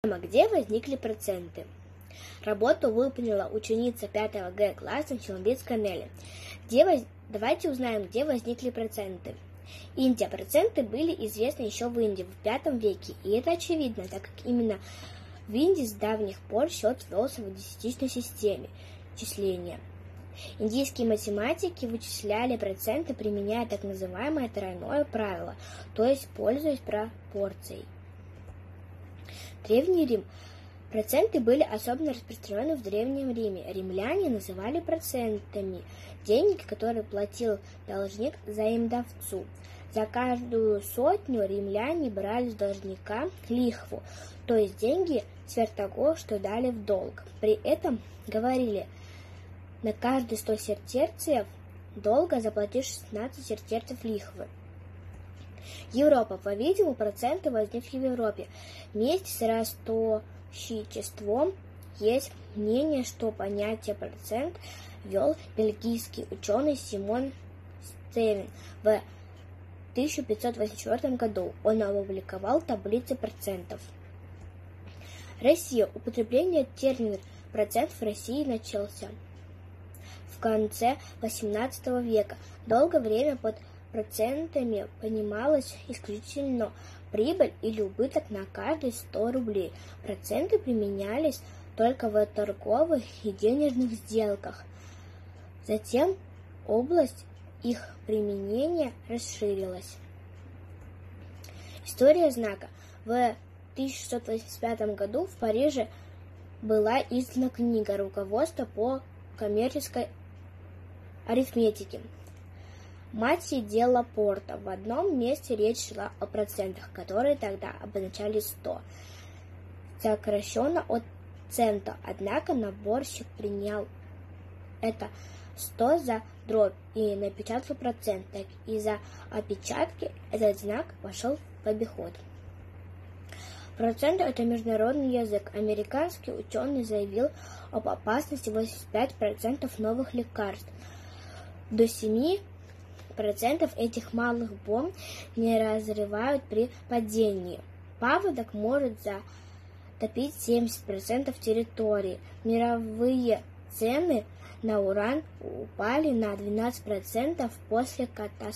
Где возникли проценты? Работу выполнила ученица 5 Г класса Челомбицкая Нелли. Давайте узнаем, где возникли проценты. Индия. Проценты были известны еще в Индии в V веке, и это очевидно, так как именно в Индии с давних пор счет велся в десятичной системе числения. Индийские математики вычисляли проценты, применяя так называемое тройное правило, то есть пользуясь пропорцией. Древний Рим. Проценты были особенно распространены в Древнем Риме. Римляне называли процентами деньги, которые платил должник заимодавцу. За каждую сотню римляне брали с должника лихву, то есть деньги сверх того, что дали в долг. При этом говорили: на каждые 100 сестерцев долга заплатишь 16 сестерцев лихвы. Европа. По-видимому, проценты возникли в Европе. Вместе с ростовщичеством есть мнение, что понятие процент ввел бельгийский ученый Симон Стевен в 1584 году. Он опубликовал таблицы процентов. Россия. Употребление термина процент в России начался в конце XVIII века. Долгое время под процентами понималась исключительно прибыль или убыток на каждые 100 рублей. Проценты применялись только в торговых и денежных сделках. Затем область их применения расширилась. История знака. В 1685 году в Париже была издана книга «Руководство по коммерческой арифметике» Матье де Лапорта. В одном месте речь шла о процентах, которые тогда обозначали 100, сокращенно от цента. Однако наборщик принял это 100 за дробь и напечатал процент. Так из-за опечатки этот знак вошел в обиход. Процент – это международный язык. Американский ученый заявил об опасности 85% новых лекарств. До 7% этих малых бомб не разрывают при падении. Паводок может затопить 70% территории. Мировые цены на уран упали на 12% после катастрофы.